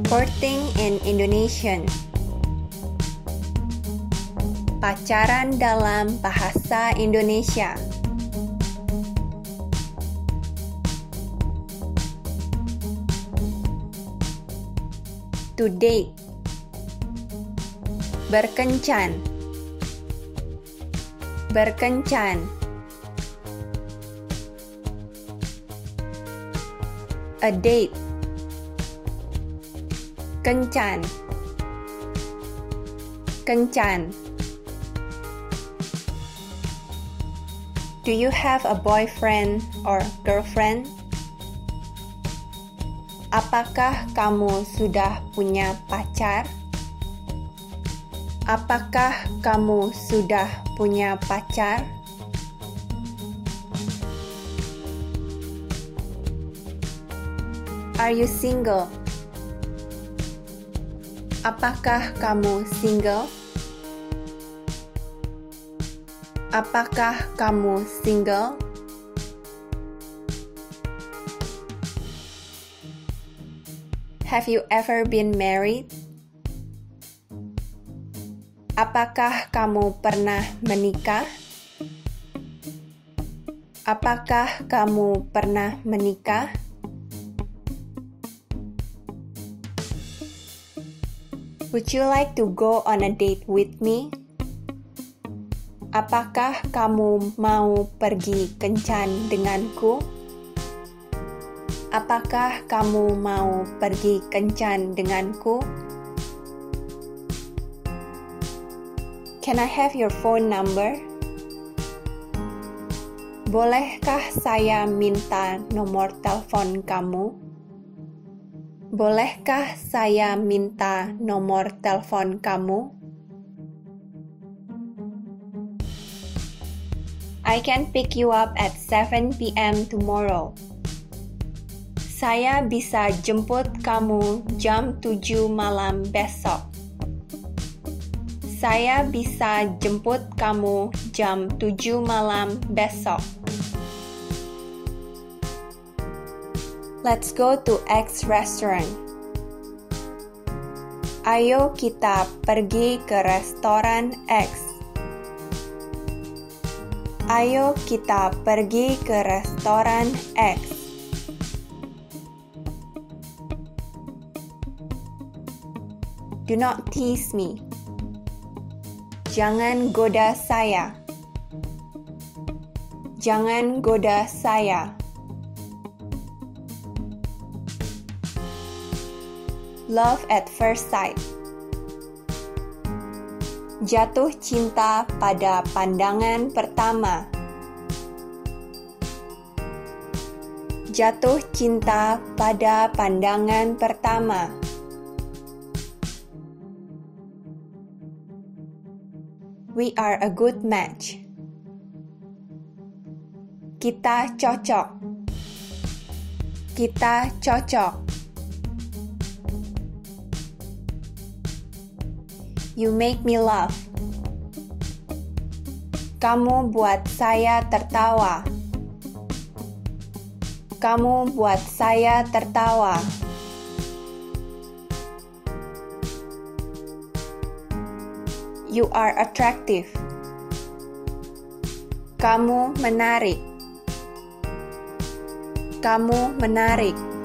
Courting in Indonesian. Pacaran dalam bahasa Indonesia. To date. Berkencan. Berkencan. A date. Kencan. Kencan. Do you have a boyfriend or girlfriend? Apakah kamu sudah punya pacar? Apakah kamu sudah punya pacar? Are you single? Apakah kamu single? Apakah kamu single? Have you ever been married? Apakah kamu pernah menikah? Apakah kamu pernah menikah? Would you like to go on a date with me? Apakah kamu mau pergi kencan denganku? Apakah kamu mau pergi kencan denganku? Can I have your phone number? Bolehkah saya minta nomor telepon kamu? Bolehkah saya minta nomor telepon kamu? I can pick you up at 7 p.m. tomorrow. Saya bisa jemput kamu jam 7 malam besok. Saya bisa jemput kamu jam 7 malam besok. Let's go to X restaurant. Ayo kita pergi ke restoran X. Ayo kita pergi ke restoran X. Do not tease me. Jangan goda saya. Jangan goda saya. Love at first sight. Jatuh cinta pada pandangan pertama. Jatuh cinta pada pandangan pertama. We are a good match. Kita cocok. Kita cocok. You make me laugh. Kamu buat saya tertawa. Kamu buat saya tertawa. You are attractive. Kamu menarik. Kamu menarik.